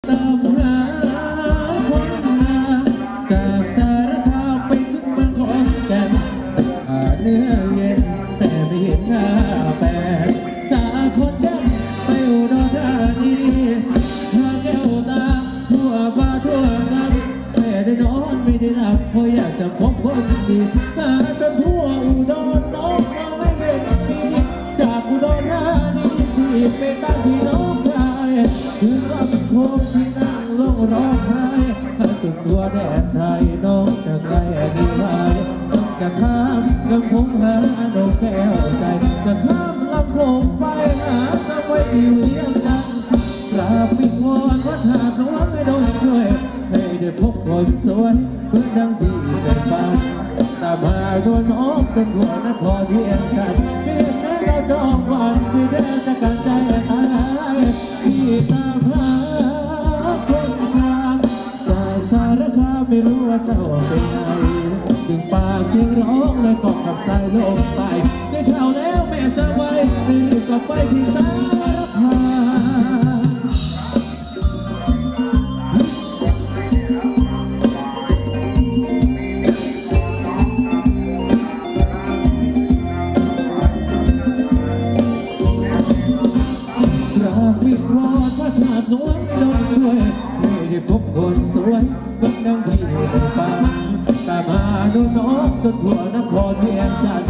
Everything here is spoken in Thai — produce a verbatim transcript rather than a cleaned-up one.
ตามหาคนงามจากสารคามไปถึงเมืองขอนแก่นหาเนื้อเย็นแต่ไม่เห็นหน้าแฟนจากคนแก่นไปอุดรธานีหาแก้วตาทั่วบ้านทั่วเมืองไม่ได้นอนไม่ได้หลับเพราะอยากจะพบคนดีหาจนทั่วอุดรน้องมาไม่เห็นมีจากอุดรธานีที่ไปตั้งที่น้องชายถึงลำโพงที่นั่งลงร้องไห้จุดตัวแดนไทยน้องจะไกลดีไรต้องจะข้ามลำโพงหาดอกแก้วใจจะข้ามลำโพงไปหาจะไว้อยู่เลี้ยงกันกราบวิงวอนวัดหาดหลวงให้โดนช่วยให้ได้พบคนสวยเพื่อนดังที่เป็นบ้านตามหาตัวน้องจนหัวนครเทียงกันเพียงแม้เราจองวันที่แดนจะกันใจตายที่ตามหาคนงามแต่สารคามไม่รู้ว่าเจ้าไปไหนดึงปากเสียงร้องเลยกอดกับสายลมไปได้ข่าวแล้วแม่สบายไม่รีบกลับไปที่สารคามวิงวอนพระธาตุหลวงให้โดนช่วยให้ได้พบคนสวยคนดังที่ได้ฟังตามหาดูน้องจนทั่วนครเพียงจันทร์